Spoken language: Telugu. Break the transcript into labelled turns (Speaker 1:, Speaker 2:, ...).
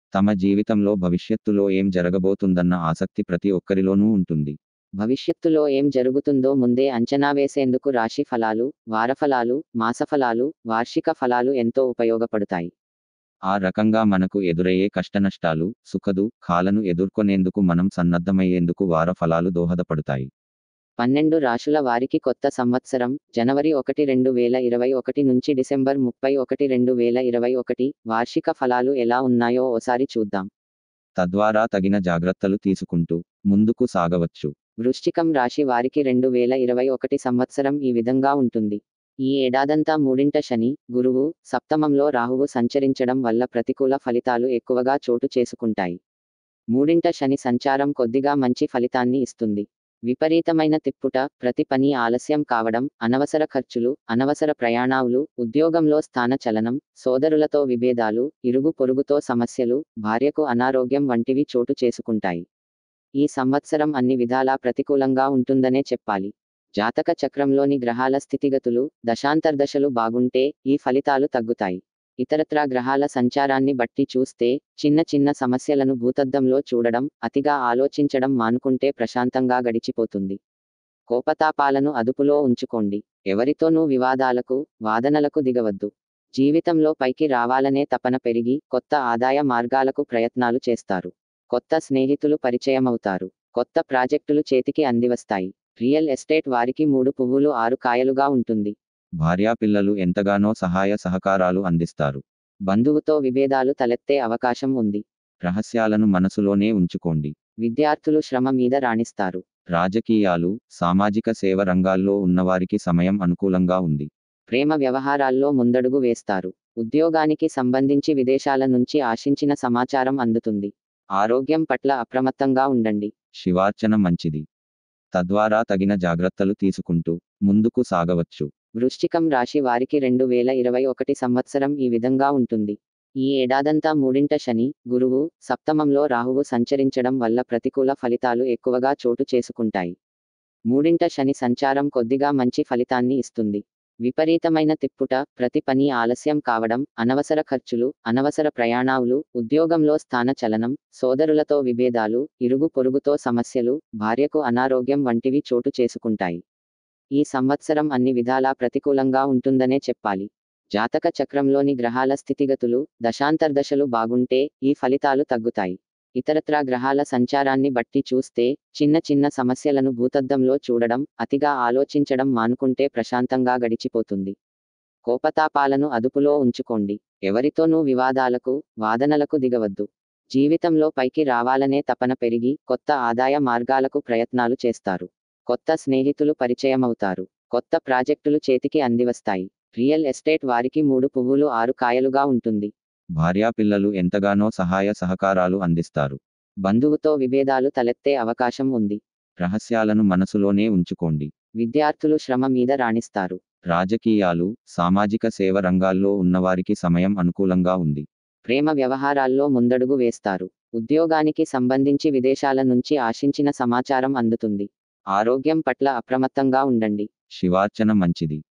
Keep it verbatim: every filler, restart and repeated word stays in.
Speaker 1: తమ జీవితంలో భవిష్యత్తులో ఏం జరగబోతుందన్న ఆసక్తి ప్రతి ఒక్కరిలోనూ ఉంటుంది.
Speaker 2: భవిష్యత్తులో ఏం జరుగుతుందో ముందే అంచనా వేసేందుకు రాశి ఫలాలు, వారఫలాలు, మాసఫలాలు, వార్షిక ఫలాలు ఎంతో ఉపయోగపడతాయి.
Speaker 1: ఆ రకంగా మనకు ఎదురయ్యే కష్టనష్టాలు, సుఖదుఖాలను ఎదుర్కొనేందుకు మనం సన్నద్ధమయ్యేందుకు వార ఫలాలు దోహదపడతాయి.
Speaker 2: పన్నెండు రాశుల వారికి కొత్త సంవత్సరం జనవరి ఒకటి రెండు వేల ఇరవై ఒకటి నుంచి డిసెంబర్ ముప్పై ఒకటి రెండు వేల ఇరవై ఒకటి వార్షిక ఫలాలు ఎలా ఉన్నాయో ఓసారి చూద్దాం.
Speaker 1: తద్వారా తగిన జాగ్రత్తలు తీసుకుంటూ ముందుకు సాగవచ్చు.
Speaker 2: వృశ్చికం రాశి వారికి రెండు వేల ఇరవై ఒకటి సంవత్సరం ఈ విధంగా ఉంటుంది. ఈ ఏడాదంతా మూడింట శని, గురువు, సప్తమంలో రాహువు సంచరించడం వల్ల ప్రతికూల ఫలితాలు ఎక్కువగా చోటు చేసుకుంటాయి. మూడింట శని సంచారం కొద్దిగా మంచి ఫలితాన్ని ఇస్తుంది. విపరీతమైన తిప్పుట, ప్రతి పని ఆలస్యం కావడం, అనవసర ఖర్చులు, అనవసర ప్రయాణాలు, ఉద్యోగంలో స్థాన చలనం, సోదరులతో విభేదాలు, ఇరుగు పొరుగుతో సమస్యలు, భార్యకు అనారోగ్యం వంటివి చోటు చేసుకుంటాయి. ఈ సంవత్సరం అన్ని విధాలా ప్రతికూలంగా ఉంటుందనే చెప్పాలి. జాతక చక్రంలోని గ్రహాల స్థితిగతులు, దశాంతర్దశలు బాగుంటే ఈ ఫలితాలు తగ్గుతాయి. ఇతరత్రా గ్రహాల సంచారాన్ని బట్టి చూస్తే చిన్న చిన్న సమస్యలను భూతద్దంలో చూడడం, అతిగా ఆలోచించడం మానుకుంటే ప్రశాంతంగా గడిచిపోతుంది. కోపతాపాలను అదుపులో ఉంచుకోండి. ఎవరితోనూ వివాదాలకు, వాదనలకు దిగవద్దు. జీవితంలో పైకి రావాలనే తపన పెరిగి కొత్త ఆదాయ మార్గాలకు ప్రయత్నాలు చేస్తారు. కొత్త స్నేహితులు పరిచయమవుతారు. కొత్త ప్రాజెక్టులు చేతికి అందివస్తాయి. రియల్ ఎస్టేట్ వారికి మూడు పువ్వులు ఆరు కాయలుగా ఉంటుంది.
Speaker 1: భార్యాపిల్లలు ఎంతగానో సహాయ సహకారాలు అందిస్తారు.
Speaker 2: బంధువుతో విభేదాలు తలెత్తే అవకాశం ఉంది.
Speaker 1: రహస్యాలను మనసులోనే ఉంచుకోండి.
Speaker 2: విద్యార్థులు శ్రమ మీద రాణిస్తారు.
Speaker 1: రాజకీయాలు, సామాజిక సేవ రంగాల్లో ఉన్నవారికి సమయం అనుకూలంగా ఉంది.
Speaker 2: ప్రేమ వ్యవహారాల్లో ముందడుగు వేస్తారు. ఉద్యోగానికి సంబంధించి విదేశాల నుంచి ఆశించిన సమాచారం అందుతుంది. ఆరోగ్యం పట్ల అప్రమత్తంగా ఉండండి.
Speaker 1: శివార్చన మంచిది. తద్వారా తగిన జాగ్రత్తలు తీసుకుంటూ ముందుకు సాగవచ్చు.
Speaker 2: వృశ్చికం రాశి వారికి రెండు వేల ఇరవై ఒకటి సంవత్సరం ఈ విధంగా ఉంటుంది. ఈ ఏడాదంతా మూడింట శని, గురువు, సప్తమంలో రాహువు సంచరించడం వల్ల ప్రతికూల ఫలితాలు ఎక్కువగా చోటు చేసుకుంటాయి. మూడింట శని సంచారం కొద్దిగా మంచి ఫలితాన్ని ఇస్తుంది. విపరీతమైన తిప్పుట, ప్రతి పని ఆలస్యం కావడం, అనవసర ఖర్చులు, అనవసర ప్రయాణాలు, ఉద్యోగంలో స్థాన చలనం, సోదరులతో విభేదాలు, ఇరుగు పొరుగుతో సమస్యలు, భార్యకు అనారోగ్యం వంటివి చోటు చేసుకుంటాయి. ఈ సంవత్సరం అన్ని విధాలా ప్రతికూలంగా ఉంటుందనే చెప్పాలి. జాతక చక్రంలోని గ్రహాల స్థితిగతులు, దశాంతర్దశలు బాగుంటే ఈ ఫలితాలు తగ్గుతాయి. ఇతరత్రా గ్రహాల సంచారాన్ని బట్టి చూస్తే చిన్న చిన్న సమస్యలను భూతద్దంలో చూడడం, అతిగా ఆలోచించడం మానుకుంటే ప్రశాంతంగా గడిచిపోతుంది. కోపతాపాలను అదుపులో ఉంచుకోండి. ఎవరితోనూ వివాదాలకు, వాదనలకు దిగవద్దు. జీవితంలో పైకి రావాలనే తపన పెరిగి కొత్త ఆదాయ మార్గాలకు ప్రయత్నాలు చేస్తారు. కొత్త స్నేహితులు పరిచయమవుతారు. కొత్త ప్రాజెక్టులు చేతికి అందివస్తాయి. రియల్ ఎస్టేట్ వారికి మూడు పువ్వులు ఆరు కాయలుగా ఉంటుంది.
Speaker 1: భార్యాపిల్లలు ఎంతగానో సహాయ సహకారాలు అందిస్తారు.
Speaker 2: బంధువుతో విభేదాలు తలెత్తే అవకాశం ఉంది.
Speaker 1: రహస్యాలను మనసులోనే ఉంచుకోండి.
Speaker 2: విద్యార్థులు శ్రమ మీద రాణిస్తారు.
Speaker 1: రాజకీయాలు, సామాజిక సేవ రంగాల్లో ఉన్నవారికి సమయం అనుకూలంగా ఉంది.
Speaker 2: ప్రేమ వ్యవహారాల్లో ముందడుగు వేస్తారు. ఉద్యోగానికి సంబంధించి విదేశాల నుంచి ఆశించిన సమాచారం అందుతుంది. ఆరోగ్యం పట్ల అప్రమత్తంగా ఉండండి.
Speaker 1: శివార్చన మంచిది.